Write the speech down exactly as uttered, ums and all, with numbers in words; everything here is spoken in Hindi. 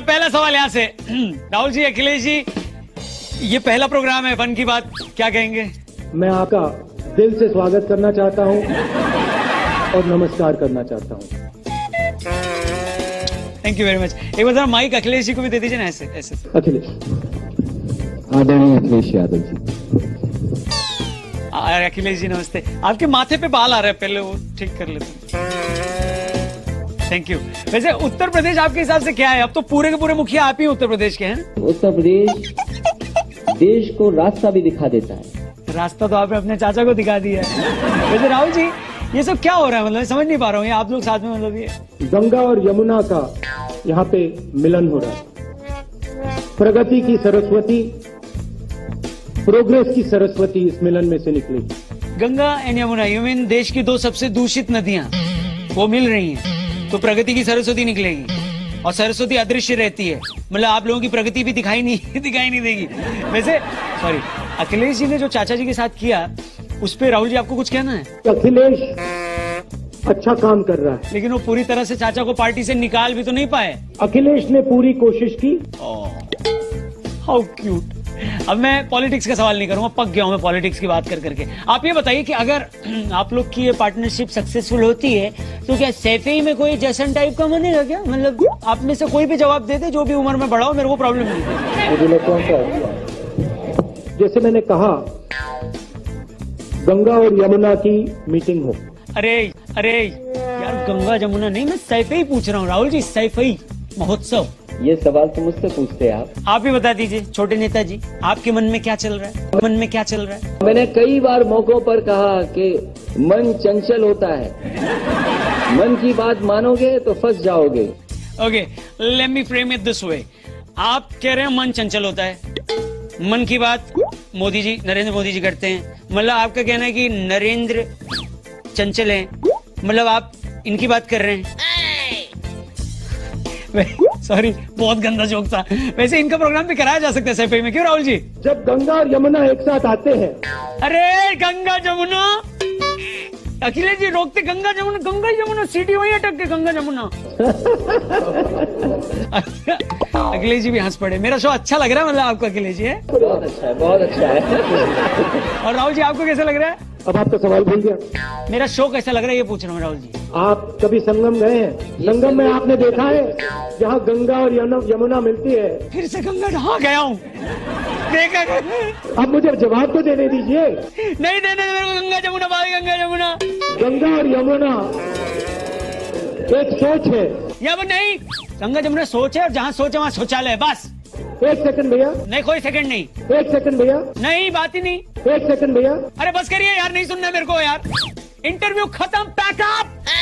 पहला सवाल यहाँ से राहुल जी, अखिलेश जी, ये पहला प्रोग्राम है फन की बात, क्या कहेंगे? मैं आपका दिल से स्वागत करना चाहता हूँ और नमस्कार करना चाहता हूँ। Thank you very much. एक बार माइक अखिलेश जी को भी दे दीजिए ना, ऐसे ऐसे। अखिलेश, आदरणीय अखिलेश यादव जी। अखिलेश जी नमस्ते। आपके माथे पे बाल आ रहे हैं, पहले वो ठीक कर लेते। Thank you. वैसे उत्तर प्रदेश आपके हिसाब से क्या है? अब तो पूरे के पूरे मुखिया आप ही उत्तर प्रदेश के हैं। उत्तर प्रदेश देश को रास्ता भी दिखा देता है। रास्ता तो आपने अपने चाचा को दिखा दिया है। वैसे राहुल जी, ये सब क्या हो रहा है? मतलब समझ नहीं पा रहा हूँ, ये आप लोग साथ में, मतलब ये गंगा और यमुना का यहाँ पे मिलन हो रहा है। प्रगति की सरस्वती, प्रोग्रेस की सरस्वती इस मिलन में से निकलेगी। Ganga and Yamuna, you mean देश की दो सबसे दूषित नदियां वो मिल रही हैं, तो प्रगति की सरस्वती निकलेगी। और सरस्वती अदृश्य रहती है, मतलब आप लोगों की प्रगति भी दिखाई नहीं दिखाई नहीं देगी। वैसे सॉरी, अखिलेश जी ने जो चाचा जी के साथ किया, उस पे राहुल जी आपको कुछ कहना है? अखिलेश अच्छा काम कर रहा है, लेकिन वो पूरी तरह से चाचा को पार्टी से निकाल भी तो नहीं पाए। अखिलेश ने पूरी कोशिश की। How cute. अब मैं पॉलिटिक्स का सवाल नहीं करूंगा, पक गया हूं मैं पॉलिटिक्स की बात कर करके। आप ये बताइए कि अगर आप लोग की ये पार्टनरशिप सक्सेसफुल होती है, तो क्या सैफई में कोई जैसन टाइप का बनेगा क्या? मतलब आप में से कोई भी जवाब दे दे, जो भी उम्र में बड़ा हो, मेरे को प्रॉब्लम नहीं है। जैसे मैंने कहा, गंगा और यमुना की मीटिंग हो। अरे अरे यार, गंगा जमुना नहीं, मैं सैफई पूछ रहा हूँ राहुल जी, सैफई महोत्सव। ये सवाल तो मुझसे पूछते हैं आप। आप ही बता दीजिए छोटे नेताजी, आपके मन में क्या चल रहा है? मन में क्या चल रहा है? मैंने कई बार मौकों पर कहा कि मन चंचल होता है, मन की बात मानोगे तो फंस जाओगे। Okay, let me frame it this way. आप कह रहे हैं मन चंचल होता है, मन की बात मोदी जी, नरेंद्र मोदी जी करते हैं, मतलब आपका कहना है कि नरेंद्र चंचल हैं, मतलब आप इनकी बात कर रहे हैं। सॉरी, बहुत गंदा जोक था। वैसे इनका प्रोग्राम भी कराया जा सकता है सैफई में, क्यों राहुल जी? जब गंगा और यमुना एक साथ आते हैं। अरे गंगा जमुना, अखिलेश जी रोकते, गंगा जमुना, गंगा जमुना, सीटी वहीं अटक के, गंगा जमुना। अखिलेश जी भी हंस पड़े। मेरा शो अच्छा लग रहा है, मतलब आपको अखिलेश जी? है बहुत अच्छा है, बहुत अच्छा है। और राहुल जी आपको कैसा लग रहा है? अब आपका सवाल भूल गया। मेरा शो कैसा लग रहा है ये पूछ रहा हूँ राहुल जी। आप कभी संगम गए हैं? संगम में आपने देखा है जहाँ गंगा और यमुना मिलती है? फिर से गंगा, हाँ गया हूँ, देखा। अब मुझे जवाब तो देने दीजिए। नहीं देने मेरे को, गंगा जमुना बात, गंगा जमुना। गंगा और यमुना एक सोच है। या वो नहीं, गंगा जमुना सोच है, और जहाँ सोच है वहाँ शौचालय है, बस। एक सेकंड भैया। नहीं, कोई सेकंड नहीं। एक सेकंड भैया। नहीं, बात ही नहीं। एक सेकंड भैया। अरे बस करिए यार, नहीं सुनना मेरे को यार। इंटरव्यू खत्म, पैकअप।